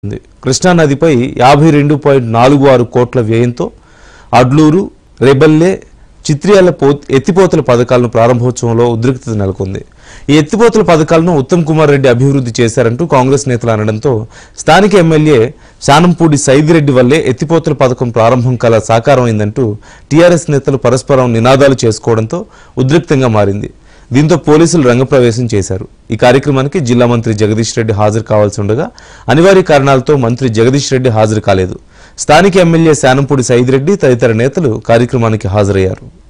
కృష్ణా నదిపై 52.46 కోట్ల వ్యయంతో అడ్లూరు, రెబెల్లె, చిత్రియాల ఎత్తిపోతల పథకాలను ప్రారంభోత్సవంలో ఉద్రిక్తత నెలకొంది. ఈ ఎత్తిపోతల పథకాలను ఉత్తమ్ కుమార్ రెడ్డి అభివృద్ధి చేశారంటూ కాంగ్రెస్ నేతలు అనడంతో స్థానిక ఎమ్మెల్యే శానంపూడి సైదిరెడ్డి వల్లే ఎత్తిపోతల పథకం ప్రారంభం కల సాకారమైందంటూ టీఆర్ఎస్ నేతలు పరస్పరం నినాదాలు చేసుకోవడంతో ఉద్రిక్తంగా మారింది. దీంతో పోలీసులు రంగప్రవేశం చేశారు. ఈ కార్యక్రమానికి జిల్లా మంత్రి జగదీష్ రెడ్డి హాజరు కావాల్సి ఉండగా అనివార్య కారణాలతో మంత్రి జగదీష్ రెడ్డి హాజరు కాలేదు. స్థానిక ఎమ్మెల్యే శానంపూడి సైదిరెడ్డి తదితర నేతలు కార్యక్రమానికి హాజరయ్యారు.